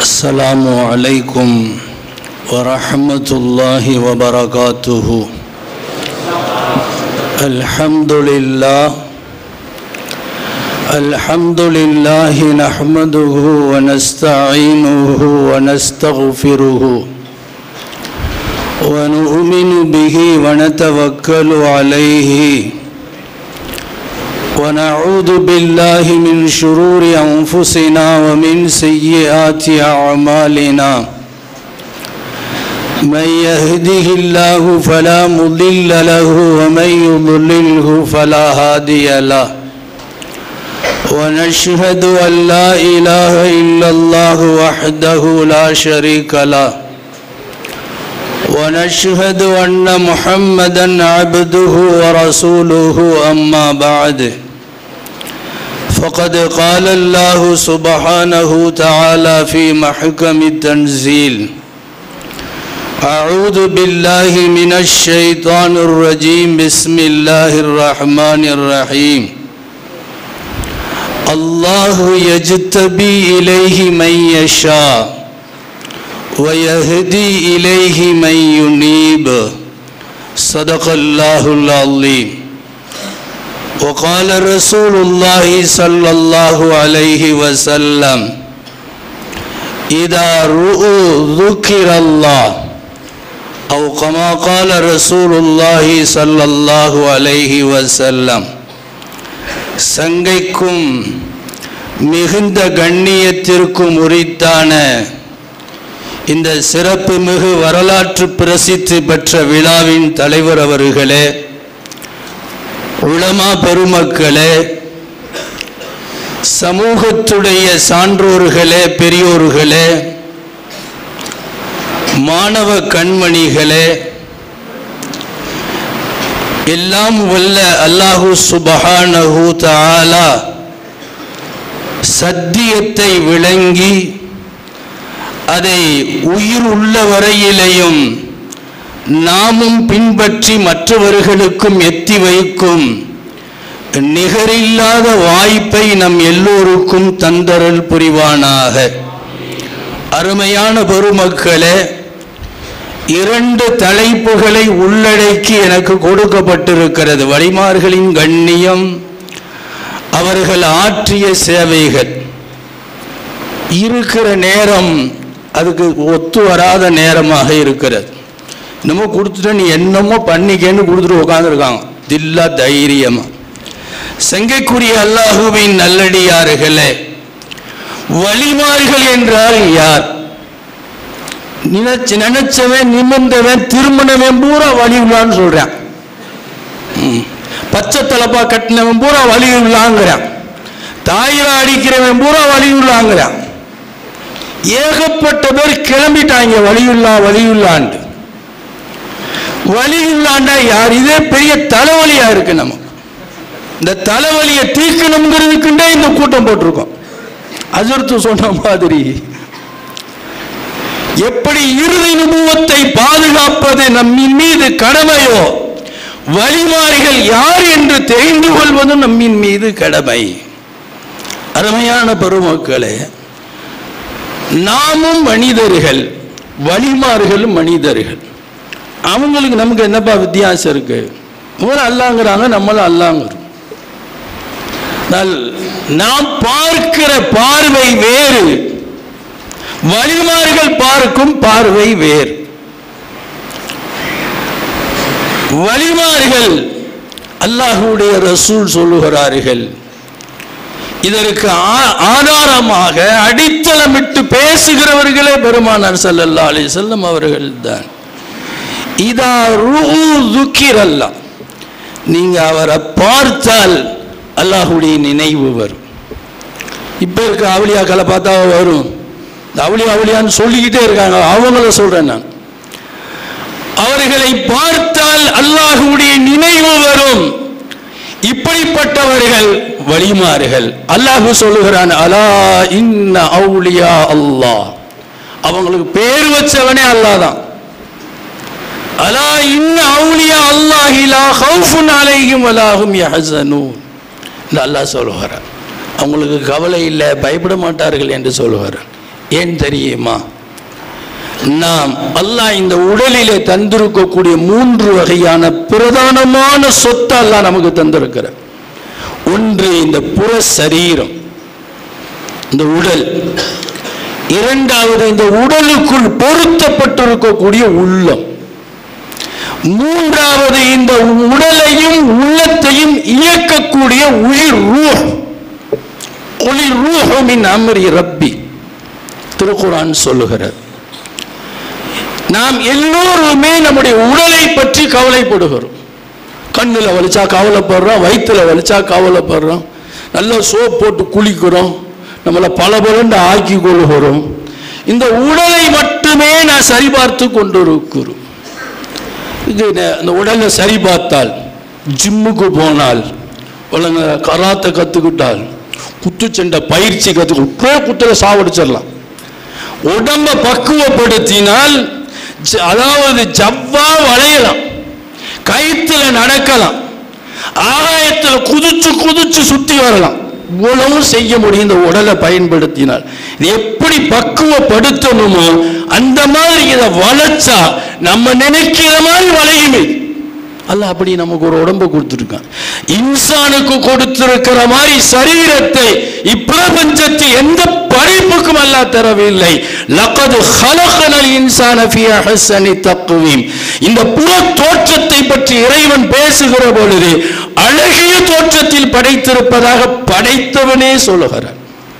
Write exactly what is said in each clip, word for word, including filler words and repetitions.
السلام عليكم ورحمة الله وبركاته. الحمد لله الحمد لله نحمده ونستعينه ونستغفره ونؤمن به ونتوكل عليه ونعوذ بالله من شرور أنفسنا ومن سيئات أعمالنا. من يهده الله فلا مضل له ومن يضلله فلا هادي له. ونشهد أن لا إله إلا الله وحده لا شريك له. ونشهد أن محمدا عبده ورسوله. أما بعد، فقد قال الله سبحانه تعالى في محكم التنزيل: أعوذ بالله من الشيطان الرجيم. بسم الله الرحمن الرحيم. الله يجتبي إليه من يشاء ويهدي إليه من ينيب. صدق الله العظيم. وقال رسول الله صلى الله عليه وسلم: إذا رؤوا ذكر الله، أو كما قال رسول الله صلى الله عليه وسلم. சங்கைக்கும் மிகுந்த கண்ணியத்திற்கும் உரித்தான இந்த சிறப்பு மிகு வரலாற்று பிரசித்தி பெற்ற விழாவின் தலைவர் அவர்களே, உலமா பெருமக்களே, சமூகத்துடைய சான்றோர்களே, பெரியோர்களே, மாணவ கண்மணிகளே, எல்லாம் வல்ல அல்லாஹு சுப்ஹானஹு தஆலா சத்தியத்தை விளங்கி அதை உயிர் உள்ள வரையிலேயும் நாமும் பின்பற்றி மற்றவர்களுக்கும் எத்தி வைக்கும் நிகரில்லாத வாய்ப்பை நம் எல்லோருக்கும் தந்தரல் புரிவானாக. அருமையான பெருமக்களே, இரண்டு தலைப்புகளை உள்ளடக்கி எனக்கு கொடுக்கப்பட்டிருக்கிறது. வலிமார்களின் கண்ணியம், அவர்கள் ஆற்றிய சேவைகள். இருக்கிற நேரம் அதுக்கு ஒத்து வராத நேரமாக இருக்கிறது. என்னமோ கொடுத்துட்டு நீ என்னமோ பண்ணிக்கன்னு கொடுத்துட்டு உட்காந்துருக்காங்க தில்லா தைரியமா. சங்கைக்குரிய அல்லாஹுவின் நல்லடியார்களே, வலிமார்கள் என்றால் யார்? நினைச்சு நினைச்சவன் நிமிர்ந்தவன் திருமணவன் பூரா வலி உள்ளான்னு சொல்றான். பச்சை தலப்பா கட்டினவன் பூரா வலி உள்ளாங்கிறான். தாயிரா அடிக்கிறவன் பூரா வலி உள்ளாங்கிறான். ஏகப்பட்ட பேர் கிளம்பிட்டாங்க வலியுள்ளா வலியுள்ளாண்டு. வலியுள்ளாண்டா யார்? இதே பெரிய தலைவலியா இருக்கு. நம்ம இந்த தலைவலியை தீர்க்கணுங்கிறதுக்குண்டே இந்த கூட்டம் போட்டிருக்கோம். அஜர்த்து சொன்ன மாதிரி எப்படி இறுதி நுபுவத்தை பாதுகாப்பது நம்மின் மீது கடமையோ, வழிமாறிகள் யார் என்று தெரிந்து கொள்வதும் நம்மின் மீது கடமை. அருமையான பெருமக்களே, நாமும் மனிதர்கள், வழிமாறுகளும் மனிதர்கள். அவங்களுக்கு நமக்கு என்னப்பா வித்தியாசம் இருக்கு? அவங்களும் அல்லாங்கிறாங்க, நம்மளும் அல்லாங்கிறோம். நாம் பார்க்கிற பார்வை வேறு, வழிமாறுகள் பார்க்கும் பார்வை வேறு. வழிமாறுகள் அல்லாஹ்வுடைய ரசூல் சொல்லுகிறார்கள், இதற்கு ஆதாரமாக அடித்தளமிட்டு பேசுகிறவர்களே பெருமானார் ஸல்லல்லாஹு அலைஹி வஸல்லம் அவர்கள் தான். இதா ரூஉ ذுக்கிரல்லாஹ், நீங்க அவரை பார்த்தால் அல்லாஹ்வுடைய நினைவு வரும். இப்ப இருக்க அவுலியாக்களை பார்த்தா வரும். அவுளியா அவுளியான்னு சொல்லிக்கிட்டே இருக்காங்க, அவங்கள சொல்றேன் நான். அவர்களை பார்த்தால் அல்லாஹ்வுடைய நினைவு வரும். இப்படிப்பட்டவர்கள் வலிமார்கள். அல்லாஹ் சொல்லுகிறான், அலா இன்ன அவுலியா அல்லாஹ், அவங்களுக்கு பேர் வச்சவனே அல்லாஹ் தான். அலா இன்ன அவுலியா அல்லாஹி லா ஹவுஃபுன் அலைஹிம் வலா ஹும் யஹ்ஸனூன். அல்லாஹ் சொல்லுகிறான், அவங்களுக்கு கவலை இல்லை, பயப்பட மாட்டார்கள் என்று சொல்லுகிறார். ஏன் தெரியுமா? நாம் அல்லாஹ் இந்த உடலிலே தந்திருக்கக்கூடிய மூன்று வகையான பிரதானமான சொத்து அல்லாஹ் நமக்கு தந்திருக்கிறார். ஒன்று இந்த புற சரீரம், இந்த உடல். இரண்டாவது இந்த உடலுக்குள் பொருத்தப்பட்டிருக்கக்கூடிய உள்ளம். மூன்றாவது இந்த உடலையும் உள்ளத்தையும் இயக்கக்கூடிய உயிர் ரூஹ். குலிர் ரூஹு மின் அம்ரி ரப்பி, திருக்குர்ஆன் சொல்லுகிறது. நாம் எல்லோருமே நம்முடைய உடலை பற்றி கவலைப்படுகிறோம். கண்ணில் வலிச்சா கவலைப்படுறோம், வயிற்றுல வலிச்சா கவலைப்படுறோம், நல்லா சோப் போட்டு குளிக்கிறோம், நம்மளை பல பலண்டு ஆக்கி கொள்கிறோம். இந்த உடலை மட்டுமே நான் சரிபார்த்து கொண்டிருக்கிறோம். இது இந்த உடலை சரி பார்த்தால், ஜிம்முக்கு போனால், ஒழுங்க கராத்தை கற்றுக்கிட்டால், குத்துச்சண்டை பயிற்சி கற்றுக்கிட்டே குத்துல சாவடிச்சிடலாம். உடம்பை பக்குவப்படுத்தினால், அதாவது ஜவ்வா வளையலாம், கயிற்றுல நடக்கலாம், ஆகாயத்தில் குதிச்சு குதிச்சு சுத்தி வரலாம். இவ்வளவும் செய்ய முடியும் இந்த உடலை பயன்படுத்தினால். இது எப்படி பக்குவப்படுத்தணுமோ அந்த மாதிரி இதை வளைச்சா நம்ம நினைக்கிற மாதிரி வளையுமே. அல்லாஹ் அப்படி நமக்கு ஒரு உடம்பு கொடுத்துருக்கான். இன்சானுக்கு கொடுத்திருக்கிற மாதிரி சரீரத்தை இப்பிரபஞ்சத்தில் எந்த படைப்புக்கும் அல்லாஹ் தரவில்லை. லகத் ஹலகனல் இன்சான ஃபீ அஹ்ஸனி தக்வீம். இந்த புற தோற்றத்தை பற்றி இறைவன் பேசுகிற பொழுது அழகிய தோற்றத்தில் படைத்திருப்பதாக படைத்தவனே சொல்லுகிறார்.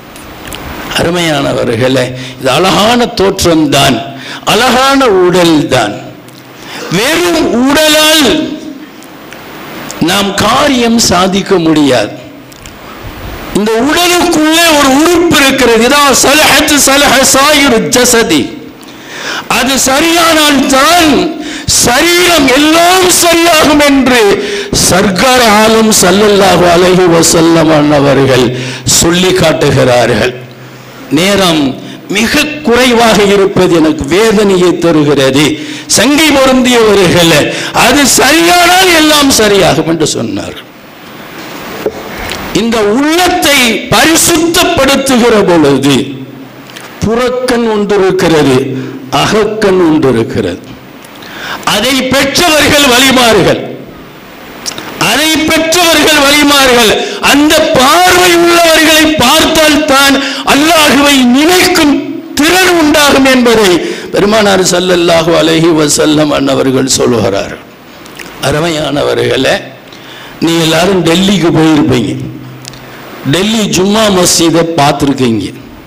அருமையானவர்களே, இது அழகான தோற்றம் தான், அழகான உடல் தான். வெறும் உடலால் நாம் காரியம் சாதிக்க முடியாது. இந்த உடலுக்குள்ளே ஒரு உறுப்பு இருக்கிறது. இதான் சலஹத் சலஹ சாயிரு ஜஸதி. அது சரியானால் தான் சரீரம் எல்லாம் சரியாகும் என்று சர்க்கார் ஆலம் ஸல்லல்லாஹு அலைஹி வஸல்லம் அவர்கள் சொல்லி காட்டுகிறார்கள். நேரம் மிக குறைவாக இருப்பது எனக்கு வேதனையை தருகிறது. சங்கை பொருந்தியவர்கள், அது சரியானால் எல்லாம் சரியாகும் என்று சொன்னார். இந்த உள்ளத்தை பரிசுத்தப்படுத்துகிற பொழுது புறக்கண் ஒன்று இருக்கிறது, அகக்கண் ஒன்று இருக்கிறது. அதை பெற்றவர்கள் வழிமாறுகள், அதை பெற்றவர்கள் வழிமாறுகள். அந்த பார்வை உள்ளவர்களை பார்த்தால் தான் அல்லாஹுவை நினைக்கும் திறன் உண்டாகும் என்பதை பெருமானார் ஸல்லல்லாஹு அலைஹி வஸல்லம் அன்னவர்கள் சொல்லுகிறார். அருமையானவர்களே, நீ எல்லாரும் டெல்லிக்கு போயிருப்பீங்க. டெல்லி ஜும்மா மஸ்ஜிதை பார்த்துருக்கீங்க.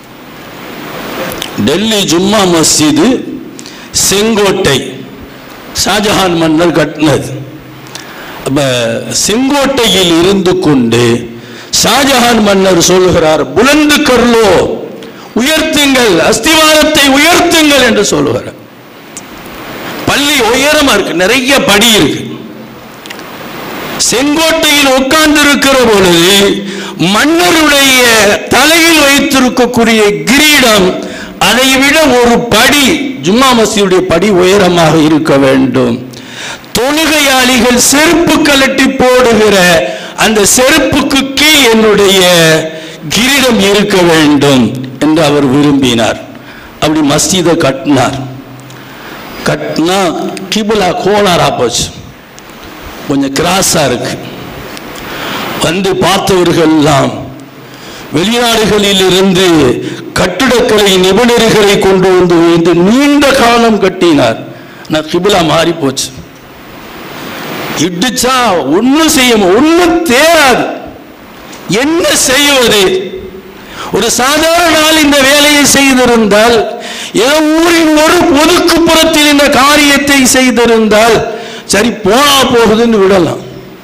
டெல்லி ஜும்மா மஸ்ஜிது செங்கோட்டை ஷாஜஹான் மன்னர் கட்டினது. அப்ப செங்கோட்டையில் இருந்து கொண்டு ஷாஜஹான் மன்னர் சொல்லுகிறார், புலந்து கர்லோ, உயர்த்துங்கள், அஸ்திவாரத்தை உயர்த்துங்கள் என்று சொல்லுகிறார். பள்ளி உயரமா இருக்கு, நிறைய படி இருக்கு. செங்கோட்டையில் உட்கார்ந்து இருக்கிற பொழுது மன்னருடைய தலையில் வைத்திருக்கக்கூடிய கிரீடம் அதை விட ஒரு படி, ஜும்மா மஸ்ஜிதுடைய படி உயரமாக இருக்க வேண்டும். தொழுகையாளிகள் செருப்பு கலட்டி போடுகிற அந்த செருப்புக்கு கீழ் என்னுடைய கிரீடம் இருக்க வேண்டும் என்று அவர் விரும்பினார். அப்படி மஸ்ஜிதை கட்டினார். கட்டினா கிபிலா கோளாரா போச்சு, கொஞ்சம் கிராஸா இருக்கு. வந்து பார்த்தவர்கள் எல்லாம் வெளிநாடுகளில் இருந்து கட்டிடக்கலை நிபுணர்களை கொண்டு வந்து இந்த நீண்ட காலம் கட்டினார். நான் கிபிலா மாறி போச்சு. இடிச்சா ஒன்னும் செய்ய ஒன்னும் தேராது. என்ன செய்வது? ஒரு சாதாரண நாள் இந்த வேலையை செய்திருந்தால், ஏதோ ஊரின் ஒரு ஒதுக்குப்புறத்தில் இந்த காரியத்தை செய்திருந்தால் சரி போனா போகுதுன்னு விடலாம்.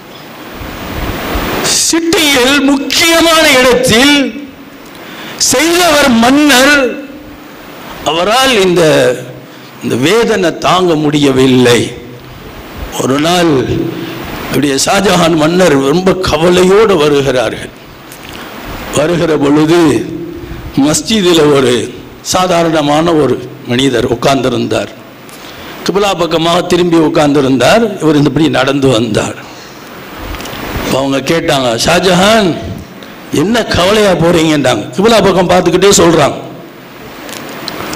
சிட்டியில் முக்கியமான இடத்தில் செய்தவர் மன்னர். அவரால் இந்த இந்த வேதனை தாங்க முடியவில்லை. ஒரு நாள் இப்படிய ஷாஜஹான் மன்னர் ரொம்ப கவலையோடு வருகிறார்கள். வருகிற பொழுது மஸ்ஜிதில் ஒரு சாதாரணமான ஒரு மனிதர் உட்கார்ந்திருந்தார். கிபிலா பக்கமாக திரும்பி உட்கார்ந்திருந்தார். இவர் இப்படி நடந்து வந்தார். அவங்க கேட்டாங்க, ஷாஜஹான் என்ன கவலையா போறீங்கன்றாங்க. கிபிலா பக்கம் பார்த்துக்கிட்டே சொல்றாங்க,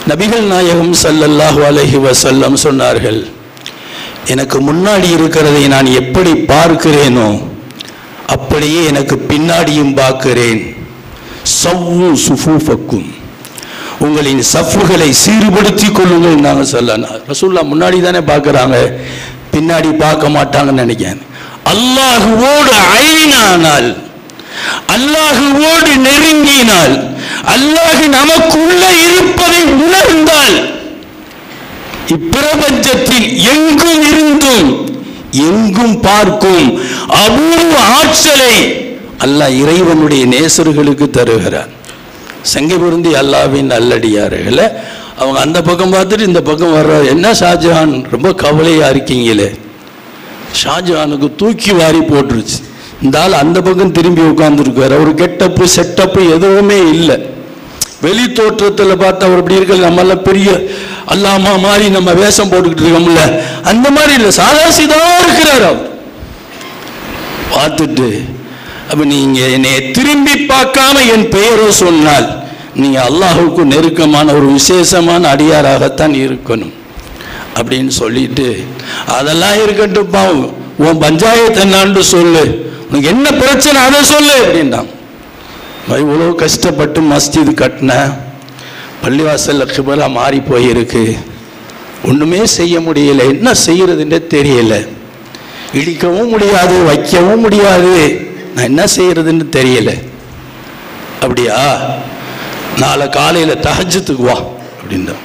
நபிகள் நாயகம் ஸல்லல்லாஹு அலைஹி வஸல்லம் சொன்னார்கள், எனக்கு முன்னாடி இருக்கிறதை நான் எப்படி பார்க்கிறேனோ அப்படியே எனக்கு பின்னாடியும் பார்க்கிறேன். சவ்வு சுஃபூஃபக்கும், உங்களின் சஃப்புகளை சீர்படுத்தி கொள்ளுங்கள் நாங்கள் சொல்லலாம். ரசூலுல்லாஹ் முன்னாடி தானே பார்க்குறாங்க, பின்னாடி பார்க்க மாட்டாங்கன்னு நினைக்கிறேன். அல்லாஹுவோடு ஐனானால், அல்லாஹுவோடு நெருங்கினால், அல்லாஹ் நமக்குள்ள இருப்பதை உணர்ந்தால், இப்பிரபஞ்சத்தில் எங்கும் இருந்தும் எங்கும் பார்க்கும் அபூர்வ ஆற்றலை அல்லாஹ் இறைவனுடைய நேசர்களுக்கு தருகிறார். சங்கை பொருந்தி அல்லாஹ்வின் நல்லடியார்களே, அவங்க அந்த பக்கம் பார்த்துட்டு இந்த பக்கம் வர்ற, என்ன ஷாஜஹான் ரொம்ப கவலையா இருக்கீங்களே. ஷாஜஹானுக்கு தூக்கி வாரி போட்டுருச்சு. இந்த ஆள் அந்த பக்கம் திரும்பி உட்கார்ந்துருக்காரு. ஒரு கெட்டப்பு செட்டப்பு எதுவுமே இல்லை. வெளி தோற்றத்தில் பார்த்து அவர் இப்படி இருக்க, நம்மளாம் பெரிய அல்லாமா மாதிரி நம்ம வேஷம் போட்டுக்கிட்டு இருக்கோம்ல, அந்த மாதிரி இல்லை, சாதா சீதா இருக்கிறார் அவர். பார்த்துட்டு, அப்ப நீங்க என்னை திரும்பி பார்க்காம என் பெயரோ சொன்னால் நீங்க அல்லாஹுக்கு நெருக்கமான ஒரு விசேஷமான அடியாராகத்தான் இருக்கணும் அப்படின்னு சொல்லிட்டு, அதெல்லாம் இருக்கட்டும்ப்பா, உன் பஞ்சாயத்து என்னான்னு சொல்லு, உனக்கு என்ன பிரச்சனை அதை சொல்லு அப்படின்ட்டான். இவ்வளோ கஷ்டப்பட்டு மஸ்ஜிது கட்டின, பள்ளிவாசல்ல கிபலா மாறி போயிருக்கு, ஒன்றுமே செய்ய முடியல, என்ன செய்யறதுன்றே தெரியல, இடிக்கவும் முடியாது வைக்கவும் முடியாது, நான் என்ன செய்யறதுன்னு தெரியல. அப்படியா, நாளை காலையில் தஹஜ்ஜுத்துக்கு வா அப்படின்னா,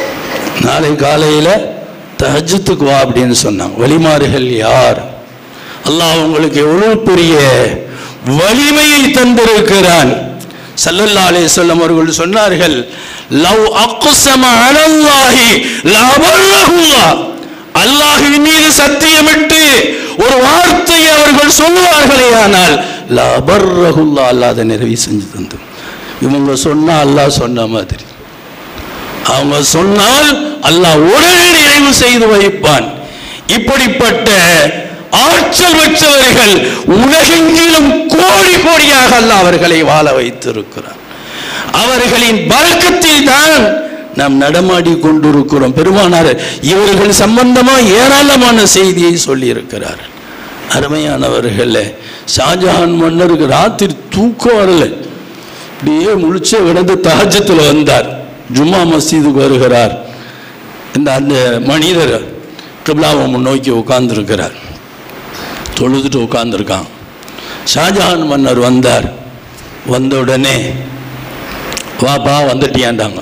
நாளை காலையில் தஹஜ்ஜுத்துக்கு வா அப்படின்னு சொன்னாங்க. வலிமாறுகள் யார்? அல்லாஹ் உங்களுக்கு எவ்வளவு பெரிய வலிமையை தந்திருக்கிறான். ஸல்லல்லாஹு அலைஹி வஸல்லம் அவர்கள் சொன்னார்கள், லவ் அக்ஸம அலல்லாஹி லஅபர்ரஹுல்லாஹ், அல்லாஹ்வின் மீது சத்தியமிட்டு ஒரு வார்த்தையை அவர்கள் சொல்வார்களே ஆனால் லஅபர்ரஹுல்லாஹ், அல்லாஹ் அதை நிறைவு செஞ்சு தந்து. இவங்க சொன்னா அல்லாஹ் சொன்ன மாதிரி, அவங்க சொன்னால் அல்லாஹ் உடனே நிறைவு செய்து வைப்பான். இப்படிப்பட்ட ஆற்றல் பெற்றவர்கள் உலகெங்கிலும் கோடி கோடியாக அல்லாஹ் அவர்களை வாழ வைத்திருக்கிறார். அவர்களின் பரக்கத்தில் தான் நாம் நடமாடி கொண்டிருக்கிறோம். பெருமானார் இவர்கள் சம்பந்தமா ஏராளமான செய்தியை சொல்லி இருக்கிறார். அருமையானவர்களே, ஷாஜஹான் மன்னருக்கு ராத்திரி தூக்கம் வரல, அப்படியே முழிச்சே கிடந்து தஹஜ்ஜுல வந்தார். ஜும்மா மஸ்ஜிதுக்கு வருகிறார். இந்த அந்த மனிதர் கிப்லாவை முன்னோக்கி உட்கார்ந்துருக்கிறார், தொழுதுட்டு உட்கார்ந்துருக்கான். ஷாஜஹான் மன்னர் வந்தார். வந்த உடனே வாப்பா வந்துட்டியாண்டாங்க,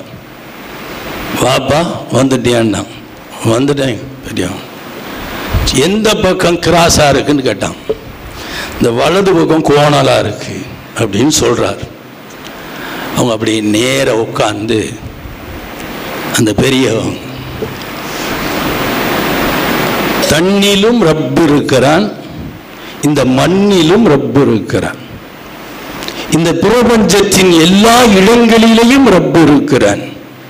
வாப்பா வந்துட்டியாண்டாங்க. வந்துட்டேன் பெரியா, எந்த பக்கம் கிராஸாக இருக்குன்னு கேட்டான். இந்த வலது பக்கம் கோணலாக இருக்கு அப்படின்னு சொல்கிறார். அவங்க அப்படி நேர உட்காந்து அந்த பெரியவன், தண்ணிலும் ரப்பு இருக்கிறான், இந்த மண்ணிலும் ரப்பு இருக்கிறான், இந்த பிரபஞ்சத்தின் எல்லா இடங்களிலேயும் ரப்பு இருக்கிறான்.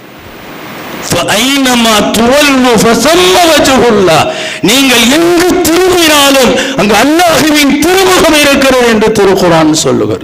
நீங்கள் எங்கு திரும்பினாலும் அங்கு அல்லாஹ்வின் திருமுகம் இருக்கிறது என்று திருக்குர்ஆன் சொல்லுகிறது.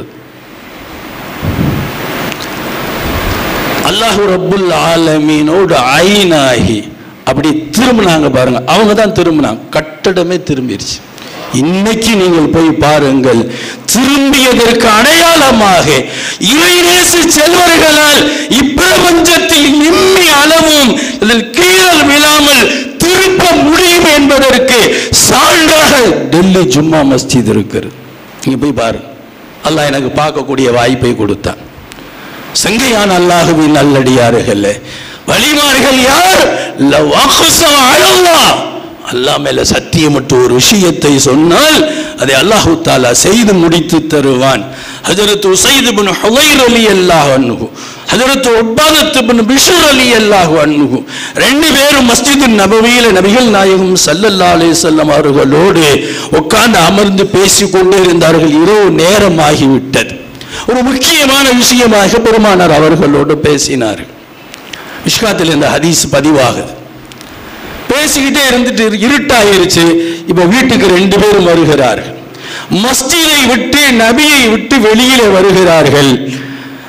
அல்லாஹ் ரப்புல் ஆலமீனோடு ஐனாகி அப்படி திரும்பினாங்க பாருங்க. அவங்க தான் திரும்பினாங்க, கட்டடமே திரும்பிடுச்சு. இன்னைக்கு நீங்கள் போய் பாருங்கள், திரும்பியதற்கு அடையாளமாக இறைநேச செல்வர்களால் இப்பிரபஞ்சத்தில் இம்மி அளவும் இதில் கீழல் விழாமல் திருப்ப முடியும் என்பதற்கு சான்றாக டெல்லி ஜும்மா மஸ்ஜித் இருக்கிறது. நீங்க போய் பாருங்க. அல்லாஹ் எனக்கு பார்க்கக்கூடிய வாய்ப்பை கொடுத்தான். சங்கையான அல்லாஹ்வின் நல்லடியார்களே, வலிமார்கள் யார்? லவ் அக்ஸம அலல்லாஹ், அல்லாஹ் மேல சத்தியமற்ற ஒரு விஷயத்தை சொன்னால் அதை அல்லாஹ் தஆலா செய்து முடித்து தருவான். ஹஜ்ரத் உஸைத் இப்னு ஹுதைர் ரலியல்லாஹு அன்ஹு, ஹஜ்ரத் உபாதத் இப்னு பிஷ்ர் ரலியல்லாஹு அன்ஹு ரெண்டு பேரும் மஸ்ஜிது நபவியில நபிகள் நாயகம் ஸல்லல்லாஹு அலைஹி வஸல்லம் அவர்களோடு உட்கார்ந்து அமர்ந்து பேசிக் கொண்டே இருந்தார்கள். இரவு நேரம் ஆகிவிட்டது. ஒரு முக்கியமான விஷயமாக பெருமானார் அவர்களோடு பேசினார்கள். மிஷ்காத்தில் இந்த ஹதீஸ் பதிவாகுது. பேசிக்கிட்டே இருந்துட்டு இருட்டாயிருச்சு. இப்ப வீட்டுக்கு ரெண்டு பேரும் வருகிறார்கள். மஸ்ஜிதை விட்டு நபியை விட்டு வெளியில வருகிறார்கள்.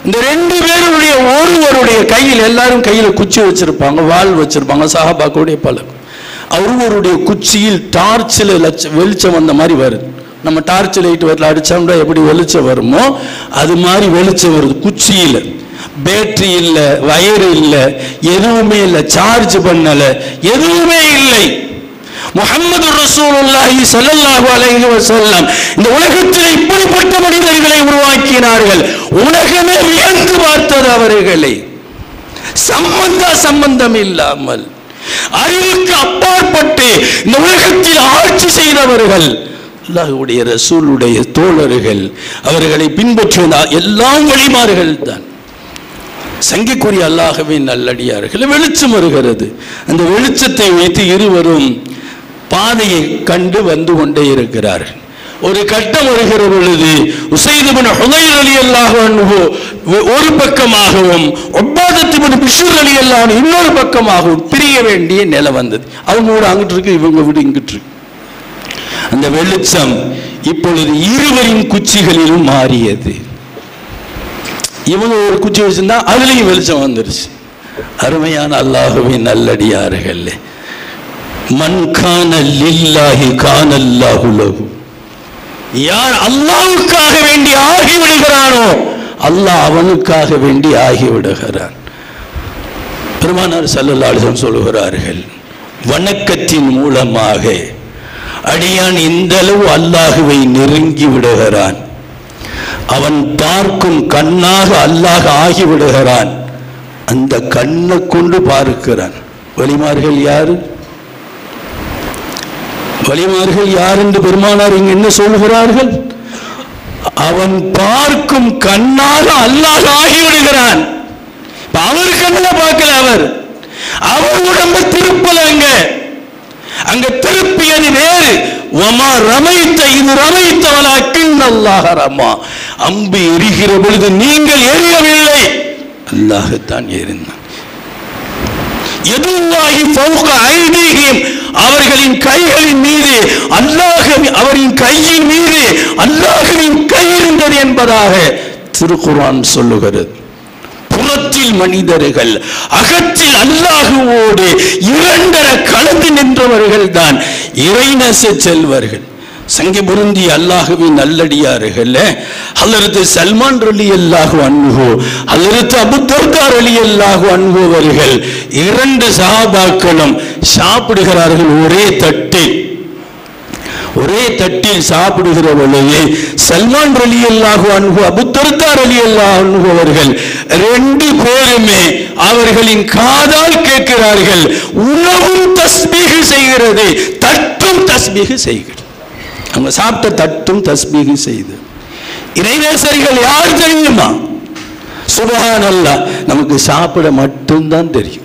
இந்த ரெண்டு பேருடைய ஒருவருடைய கையில், எல்லாரும் கையில குச்சி வச்சிருப்பாங்க, வாள் வச்சிருப்பாங்க, சஹாபாக்களுடைய பழக்கம். ஒருவருடைய குச்சியில் டார்ச்சில் வெளிச்சம் வந்த மாதிரி வருது. நம்ம டார்ச் லைட் வரல அடிச்சோம்னா எப்படி வெளிச்சம் வருமோ அது மாதிரி வெளிச்சம் வருது. குச்சியில் பேட்டரி இல்லை, வயர் இல்லை, எதுவுமே இல்லை, சார்ஜ் பண்ணல, எதுவுமே இல்லை. முஹம்மது ரசூலுல்லாஹி ஸல்லல்லாஹு அலைஹி வஸல்லம் இந்த உலகத்தில் இப்படிப்பட்ட மனிதர்களை உருவாக்கினார்கள். உலகமே வியந்து பார்த்தது அவர்களை. சம்பந்த சம்பந்தம் இல்லாமல் அறிவுக்கு அப்பாற்பட்டு இந்த உலகத்தில் ஆட்சி செய்தவர்கள் அல்லாஹ்வுடைய ரசூலுடைய தோழர்கள். அவர்களை பின்பற்றிய எல்லாம் வழிமார்கள் தான். சங்கைக்குரிய அல்லாஹ்வின் நல்லடியார்கள். வெளிச்சம் வருகிறது. அந்த வெளிச்சத்தை வைத்து இருவரும் பாதையை கண்டு வந்து கொண்டே இருக்கிறார்கள். ஒரு கட்டம் வருகிற பொழுது உஸைத் இப்னு ஹுதைர் ரலியல்லாஹு அன்ஹு ஒரு பக்கமாகவும் உபாதத் இப்னு பிஷ்ர் ரலியல்லாஹு அன்ஹு இன்னொரு பக்கமாகவும் பிரிய வேண்டிய நிலை வந்தது. அவங்க வீடு அங்கிட்டு இருக்கு, இவங்க வீடு இங்கிட்டு இருக்கு. அந்த வெளிச்சம் இப்பொழுது இருவரின் குச்சிகளிலும் மாறியது. இவங்க ஒரு குச்சி வச்சிருந்தா அதுலயும் வெளிச்சம் வந்துருச்சு. அருமையான அல்லாஹ்வின் நல்லடியார்கள், மன் கான லில்லாஹி கான அல்லாஹு லஹு. யார் அல்லாஹ்வுக்காக வேண்டி ஆகிவிடுகிறானோ அல்லாஹ் அவனுக்காக வேண்டி ஆகிவிடுகிறான். பெருமானார் ஸல்லல்லாஹு அலைஹி வஸல்லம் சொல்கிறார்கள், வணக்கத்தின் மூலமாக அடியான் இந்த அளவு அல்லாஹ்வை நெருங்கி விடுகிறான். அவன் பார்க்கும் கண்ணாக அல்லாஹ் ஆகிவிடுகிறான். அந்த கண்ணை கொண்டு பார்க்கிறான். வலிமார்கள் யாரு? வலிமார்கள் யார் என்று பெருமானார் இங்கு என்ன சொல்கிறார்கள்? அவன் பார்க்கும் கண்ணாக அல்லாஹ் ஆகிவிடுகிறான். அவர் கண்ண பார்க்கல, அவர் அவர் உடம்பு திருப்பலங்க, அங்க திருப்பியது வேறு. வமா ரமைத்த இது ரமைத்த வலக்கின் அல்லாஹ் ரமா. அம்பு எரிகிற பொழுது நீங்கள் எரியவில்லை, அல்லாஹ் தான் எரிந்தான். யதுல்லாஹி ஃபௌக ஐதீஹிம், அவர்களின் கைகளின் மீது அல்லாஹ், அவரின் கையின் மீது அல்லாஹ்வின் கை இருந்தது என்பதாக திருக்குர்ஆன் சொல்லுகிறது. புறத்தில் மனிதர்கள், அகத்தில் அல்லாஹுவோடு இரண்டர கலந்து நின்றவர்கள் தான் இறைநேச செல்வர்கள். சங்கி பொருந்தி அல்லாஹுவின் நல்லடியார்கள் ஹஜ்ரத் சல்மான் ரலியல்லாஹு அன்ஹு, ஹஜ்ரத் அபூ தர்தா ரலியல்லாஹு அன்ஹு அவர்கள் இரண்டு சஹாபாக்களும் சாப்பிடுகிறார்கள் ஒரே தட்டில். ஒரே தட்டில் சாப்பிடுகிற பொழுது சல்மான் ரலியல்லாஹு அன்ஹு, அபூ தர்தா ரலியல்லாஹு அன்ஹு அவர்கள் ரெண்டு பேருமே அவர்களின் காதால் கேட்கிறார்கள், உணவும் தஸ்பீஹ் செய்கிறது, தட்டும் தஸ்பீஹ் செய்கிறது. அவங்க சாப்பிட்ட தட்டும் தஸ்பீஹ் செய்து. இறைநேசர்கள் யார் தெரியுமா? சுப்ஹானல்லாஹ். நமக்கு சாப்பிட மட்டும்தான் தெரியும்,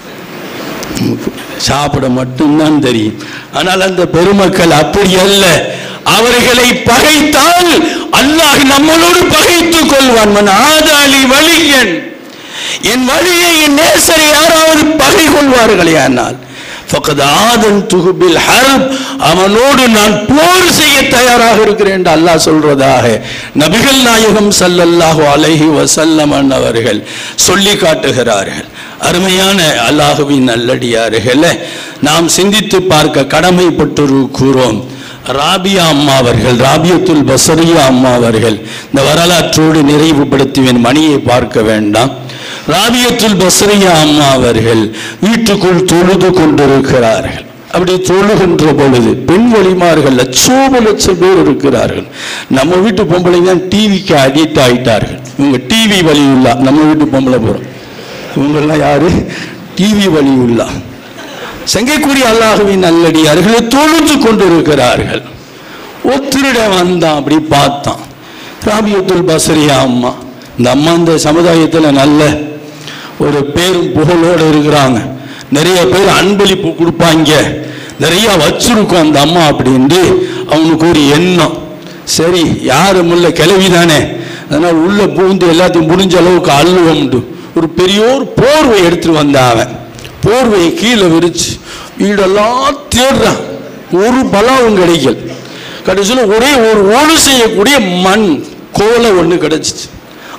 சாப்பிட மட்டும்தான் தெரியும். ஆனால் அந்த பெருமக்கள் அப்படி அல்ல. அவர்களை பகைத்தால் அல்லாஹ் நம்மளோடு பகைத்துக் கொள்வான். மன் ஆதாலி வலியன், என் வழியை என் நேசரை யாராவது பகை கொள்வார்களே ஆனால் ஃபகத் ஆதன்துஹு பில் ஹர்ப், அவனோடு நான் போர் செய்ய தயாராக இருக்கிறேன் என்று அல்லாஹ் சொல்றதாக நபிகள் நாயகம் ஸல்லல்லாஹு அலைஹி வஸல்லம் அவர்கள் சொல்லி காட்டுகிறார்கள். அருமையான அல்லாஹ்வின் நல்லடியார்களே, நாம் சிந்தித்து பார்க்க கடமைப்பட்டிருக்கிறோம். ராபியா அம்மா அவர்கள், ராபியத்துல் பஸரியா அம்மா அவர்கள், இந்த வரலாற்றோடு நிறைவுபடுத்துவேன், மணியை பார்க்க வேண்டாம். ராபியத்துல் பஸரியா அம்மா அவர்கள் வீட்டுக்குள் தொழுது கொண்டிருக்கிறார்கள். அப்படி தொழுகின்ற பொழுது பெண் வழிமார்கள் லட்சோப லட்சம் பேர் இருக்கிறார்கள். நம்ம வீட்டு பொம்பளைங்க டிவிக்கு அடிக்ட் ஆகிட்டார்கள். இவங்க டிவி வழி இல்லா, நம்ம வீட்டு பொம்பளை போகிறோம். இவங்கெல்லாம் யாரு? டிவி வழி இல்லா. சங்கைக்குரிய அல்லாஹ்வின் நல்லடியார்களை தொழுது கொண்டிருக்கிறார்கள். ஒருத்தருட வந்தான், அப்படி பார்த்தான். ராபியத்துல் பஸரியா அம்மா, இந்த அம்மா இந்த சமுதாயத்தில் நல்ல ஒரு பேரும் புகழோடு இருக்கிறாங்க. நிறைய பேர் அன்பளிப்பு கொடுப்பாங்க, நிறைய வச்சிருக்கோம் அந்த அம்மா அப்படின்ட்டு அவனுக்கு ஒரு எண்ணம். சரி, யாரும் உள்ள கிளவி தானே, அதனால் உள்ள பூந்து எல்லாத்தையும் முடிஞ்ச அளவுக்கு அள்ளுவோம்ட்டு ஒரு பெரியோர் போர்வை எடுத்துட்டு வந்தாவன். போர்வையை கீழே விரிச்சு வீடெல்லாம் தேடுறான், ஒரு பலாவும் கிடைக்கல. கடைசியில் ஒரே ஒரு ஒழு செய்யக்கூடிய மண் கோலை ஒன்று கிடைச்சிச்சு.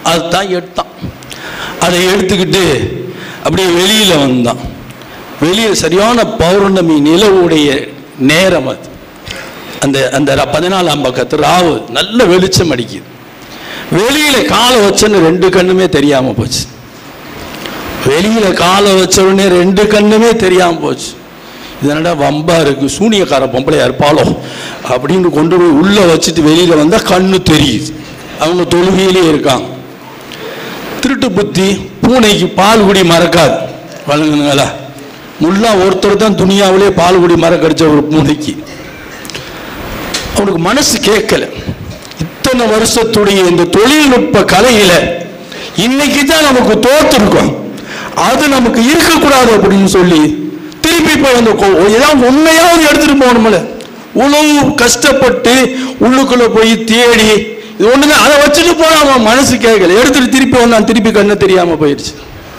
அதுதான் எடுத்தான். அதை எடுத்துக்கிட்டு அப்படியே வெளியில் வந்தான். வெளியில் சரியான பௌர்ணமி நிலவுடைய நேரம் அது. அந்த அந்த பதினாலாம் பக்கத்து ராவு நல்ல வெளிச்சம் அடிக்குது. வெளியில காலை வச்சோன்னு ரெண்டு கண்ணுமே தெரியாம போச்சு. வெளியில காலை வச்ச உடனே ரெண்டு கண்ணுமே தெரியாம போச்சு. இதனடா வம்பா இருக்கு, சூனியக்கார பொம்பளையா இருப்பாளோ அப்படின்னு கொண்டு போய் உள்ள வச்சுட்டு வெளியில வந்தா கண்ணு தெரியுது. அவங்க தொழுகையிலே இருக்காங்க. திருட்டு புத்தி பூனைக்கு பால் குடி மறக்காது. வழங்குங்களா, முல்லா ஒருத்தர் தான் துணியாவிலே பால் குடி மறக்கடிச்ச ஒரு பூனைக்கு. அவனுக்கு மனசு கேட்கல. இத்தனை வருஷத்துடைய இந்த தொழில்நுட்ப கலையில இன்னைக்கு தான் நமக்கு தோத்துருக்கோம், அது நமக்கு இருக்கக்கூடாது அப்படின்னு சொல்லி திருப்பி போய் அந்த ஏதாவது உண்மையாவது எடுத்துட்டு போகணும்ல. உழவு கஷ்டப்பட்டு உள்ளுக்குள்ள போய் தேடி இது ஒண்ணுதான், அதை வச்சுட்டு போனா அவன் மனசு கேட்கல. எடுத்துட்டு திருப்பி வந்தான், திருப்பி கண்ணு தெரியாம போயிடுச்சு.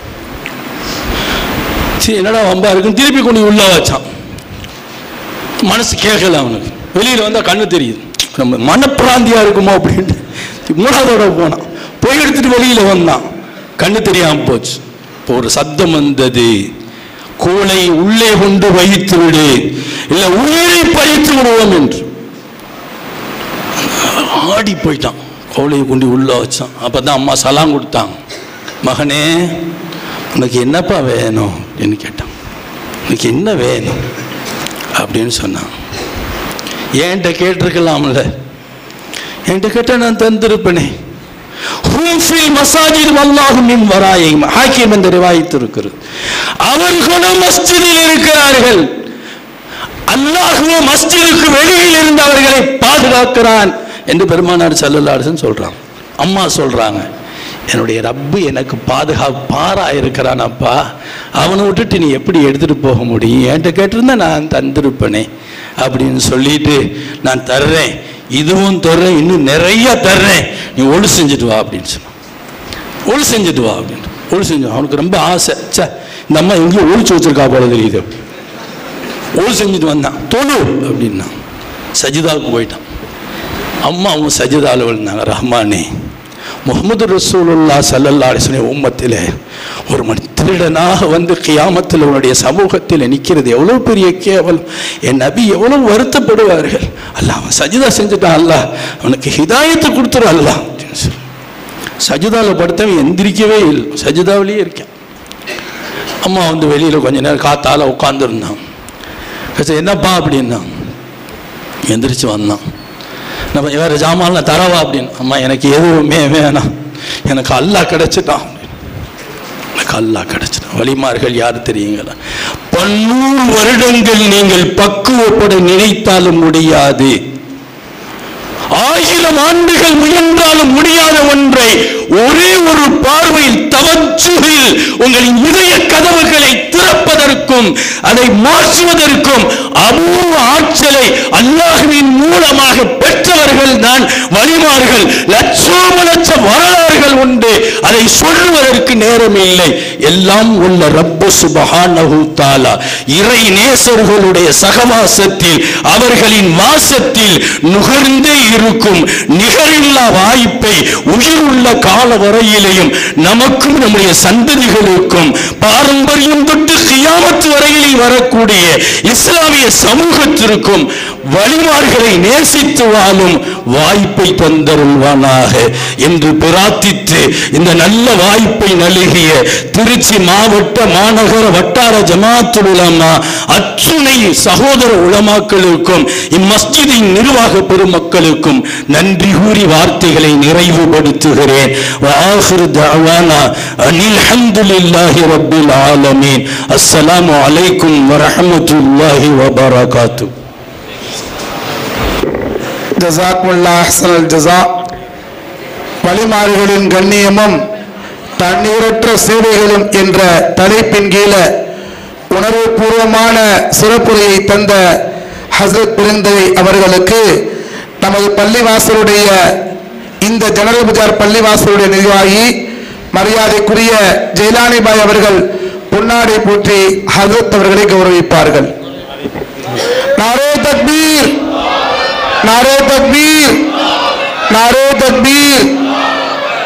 சரி என்னடா வம்பா இருக்குன்னு திருப்பி கொண்டு உள்ள வச்சான். மனசு கேட்கல அவனுக்கு. வெளியில வந்தா கண்ணு தெரியுது, நம்ம மனப்பிராந்தியா இருக்குமோ அப்படின்ட்டு மூணாவதோட போனான். போய் எடுத்துட்டு வெளியில வந்தான், கண்ணு தெரியாம போச்சு. இப்போ ஒரு சத்தம் வந்தது, கோலை உள்ளே கொண்டு வைத்து விடு, இல்ல உயிரை பறித்து விடுவோம் என்று. ஆடி போயிட்டான். கோலையை கொண்டு உள்ள வச்சான். அப்பதான் அம்மா சலாம் கொடுத்தாங்க. மகனே உனக்கு என்னப்பா வேணும் அப்படின்னு கேட்டான். உனக்கு என்ன வேணும் அப்படின்னு சொன்னான். என்கிட்ட கேட்டிருக்கலாம்ல, என்கிட்ட கேட்ட நான் தந்திருப்பேனே. அவர்களும் மஸ்ஜிதில் இருக்கிறார்கள், அல்லாஹ்வும் மஸ்ஜிதுக்கு வெளியில் இருந்து அவர்களை பாதுகாக்கிறான் என்று பெருமானார் ஸல்லல்லாஹு அலைஹி வஸல்லம் சொல்றாங்க. அம்மா சொல்றாங்க, என்னுடைய ரப்பு எனக்கு பாதுகாப்பாரா இருக்கிறான் அப்பா, அவனை விட்டுட்டு நீ எப்படி எடுத்துட்டு போக முடியும்? என்கிட்ட கேட்டிருந்தா நான் தந்திருப்பேனே அப்படின்னு சொல்லிட்டு நான் தர்றேன், இதுவும் தர்றேன், இன்னும் நிறைய தர்றேன், நீ ஒழு செஞ்சுட்டு வா அப்படின்னு சொன்னான். ஒழு செஞ்சுட்டு வா அப்படின்னு ஒழு செஞ்சு. அவனுக்கு ரொம்ப ஆசை, சே இந்த அம்மா எங்கேயும் ஒழிச்சு வச்சிருக்கா போல தெரியுது. ஒழு செஞ்சுட்டு வந்தான். தொழு அப்படின்னா சஜிதாவுக்கு போயிட்டான். அம்மா அவங்க சஜிதாவில் விழுந்தாங்க. ரஹ்மானே, முஹம்மது ரசூலுல்லாஹ் ஸல்லல்லாஹு அலைஹி வஸல்லம் உம்மத்திலே ஒரு மணி திருடனாக வந்து கியாமத்தில் உன்னுடைய சமூகத்தில் நிற்கிறது எவ்வளோ பெரிய கேவலம். என் நபி எவ்வளோ வருத்தப்படுவார்கள். அல்லாஹ் அவன் சஜிதா செஞ்சுட்டான், அல்லாஹ் அவனுக்கு ஹிதாயத்தை கொடுத்துரு அல்லாஹ். சஜிதாவில் படுத்தவன் எந்திரிக்கவே இல்லை, சஜிதாவிலேயே இருக்கேன். அம்மா வந்து வெளியில் கொஞ்ச நேரம் காத்தால உட்காந்துருந்தான். என்னப்பா அப்படின்னா எந்திரிச்சு வந்தான். நம்ம வேற ஜாமான்லாம் தரவா அப்படின்னு. அம்மா எனக்கு எதுவுமே வேணாம், எனக்கு அல்லாஹ் கிடைச்சிட்டான், எனக்கு அல்லாஹ் கிடைச்சிட்டான். வலிமார்கள் யாரு தெரியுங்களா? பன்னூறு வருடங்கள் நீங்கள் பக்குவப்பட நினைத்தாலும் முடியாது, ஆயிரம் ஆண்டுகள் முயன்றாலும் முடியாத ஒன்றை ஒரே ஒரு பார்வையில் தவஜ்ஜுஹில் உங்களின் இதய கதவுகளை திறப்பதற்கும் அதை மாற்றுவதற்கும் அபூர்வ ஆற்றலை அல்லாஹ்வின் மூலமாக பெற்றவர்கள் தான் வலிமார்கள். லட்சோப லட்ச வரலாறுகள் உண்டு, அதை சொல்லுவதற்கு நேரம் இல்லை. எல்லாம் உள்ள ரப்பு சுப்ஹானஹு தஆலா இறை நேசர்களுடைய சகவாசத்தில் அவர்களின் வாசத்தில் நுகர்ந்தே இருக்கும் நிகரில்லா வாய்ப்பை உயிருள்ள கால வரையிலையும் நமக்கும் நம்முடைய சந்ததிகளுக்கும் பாரம்பரியம் தொட்டு கியாமத் வரையிலே வரக்கூடிய இஸ்லாமிய சமூகத்திற்கும் வழிமார்களை நேசித்து வாழும் வாய்ப்பை தந்தருள்வானாக என்று பிரார்த்தித்து இந்த நல்ல வாய்ப்பை நல்கிய திருச்சி மாவட்ட மாநகர வட்டார ஜமாத்துல் உலமா அத்துணை சகோதர உலமாக்களுக்கும் இம்மஸ்ஜிதின் நிர்வாக பெருமக்களுக்கும் நன்றி கூறி வார்த்தைகளை நிறைவுபடுத்துகிறேன். வஆகிரு தஅவானா அனில் ஹம்துலில்லாஹி ரப்பில் ஆலமீன். அஸ்ஸலாமு அலைக்கும் வரஹ்மத்துல்லாஹி வபரகாத்துஹு. ஜஸாக்குமுல்லாஹ் அஹ்ஸனல் ஜஸா. வழிமாறுகளின் கண்ணியமும் தண்ணீரற்ற சேவைகளும் என்ற தலைப்பின் கீழே உணர்வுபூர்வமான சிறப்புரையை தந்த ஹஸ்ரத் பிறந்தவை அவர்களுக்கு நமது பள்ளிவாசலுடைய இந்த ஜனரல் பஜார் பள்ளிவாசலுடைய நிர்வாகி மரியாதைக்குரிய ஜெயிலானி பாய் அவர்கள் பொன்னாடை போற்றி ஹஸ்ரத் அவர்களை கௌரவிப்பார்கள். நாரே தக்பீர், நாரே தக்பீர், நாரே தக்பீர்.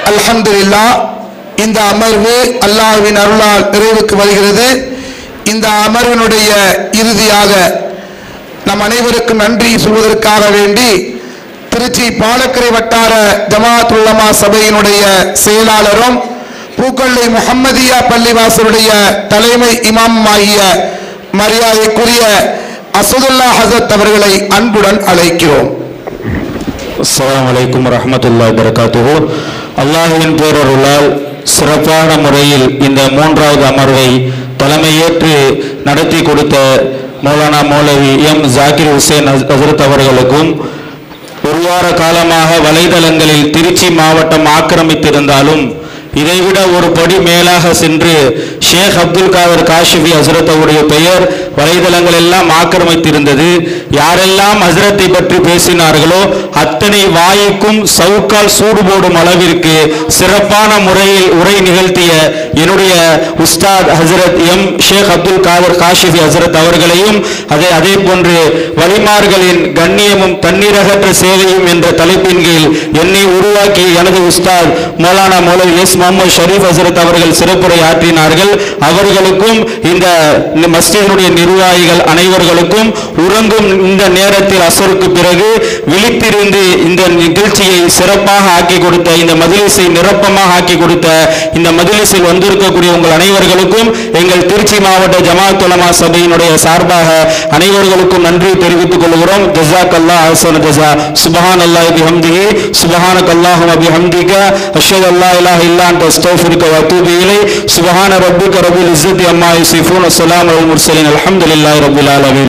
அல்ஹம்துலில்லாஹ், இந்த அமர்வு அல்லாஹ்வின் அருளால் நிறைவுக்கு வருகிறது. இந்த அமர்வினுடைய இறுதியாக நம் அனைவருக்கும் நன்றி சொல்வதற்காக வேண்டி திருச்சி பாலக்கரை வட்டார ஜமாஅத் உலமா சபையினுடைய செயலாளரும் பூக்கொள்ளை முஹம்மதியா பள்ளிவாசலுடைய தலைமை இமாம் ஆகிய மரியாதைக்குரிய அசதுல்லா ஹசரத் அவர்களை அன்புடன் அழைக்கிறோம். அஸ்ஸலாமு அலைக்கும் வரஹ்மத்துல்லாஹி வபரகாத்துஹு. அல்லாஹ்வின் பேரருளால் சிறப்பான முறையில் இந்த மூன்றாவது அமர்வை தலைமையேற்று நடத்தி கொடுத்த மௌலானா மௌலவி எம் ஜாகிர் ஹுசைன் ஹசரத் அவர்களுக்கும், ஒரு வார காலமாக வலைதளங்களில் திருச்சி மாவட்டம் ஆக்கிரமித்திருந்தாலும் இதைவிட ஒரு படி மேலாக சென்று ஷேக் அப்துல் காதர் காஷிஃபி ஹசரத் அவருடைய பெயர் வலைதளங்கள் எல்லாம் ஆக்கிரமித்திருந்தது. யாரெல்லாம் ஹசரத்தை பற்றி பேசினார்களோ அத்தனை வாய்க்கும் சவுக்கால் சூடு போடும் அளவிற்கு சிறப்பான முறையில் உரை நிகழ்த்திய என்னுடைய உஸ்தாத் ஹசரத் எம் ஷேக் அப்துல் காதர் காஷிஃபி ஹசரத் அவர்களையும் அதே அதே போன்று வலிமார்களின் கண்ணியமும் தண்ணீரகற்ற சேவையும் என்ற தலைப்பின் கீழ் என்னை உருவாக்கி எனது உஸ்தாத் மௌலானா மௌலவி எஸ் முகமது ஷரீப் ஹசரத் அவர்கள் சிறப்புரை ஆற்றினார்கள். அவர்களுக்கும் இந்த மஸ்ஜிதினுடைய நிர்வாகிகள் அனைவர்களுக்கும் உறங்கும் இந்த நேரத்தில் அசருக்கு பிறகு விழித்திருந்து இந்த நிகழ்ச்சியை சிறப்பாக ஆக்கி கொடுத்த, இந்த மஜ்லிஸை நிரப்பமாக ஆக்கி கொடுத்த இந்த மஜ்லிஸில் வந்திருக்கக்கூடிய உங்கள் அனைவர்களுக்கும் எங்கள் திருச்சி மாவட்ட ஜமாஅத் உலமா சபையினுடைய சார்பாக அனைவர்களுக்கும் நன்றி தெரிவித்துக் கொள்கிறோம். ஜஸாக்கல்லாஹ் அஹ்ஸன ஜஸா. சுப்ஹானல்லாஹி பிஹம்திஹி சுப்ஹானக்கல்லாஹும்ம பிஹம்திக அஷ்ஹது அல்லா இலாஹா இல்லா அன்த அஸ்தக்ஃபிருக வ அத்தூபு இலைக். சுப்ஹான ரப்பிக ரப்பில் இஸ்ஸத்தி அம்மா யசிஃபூன். அஸ்ஸலாமு அலல் முர்ஸலீன். அல்ஹம்துலில்லாஹி ரப்பில் ஆலமீன்.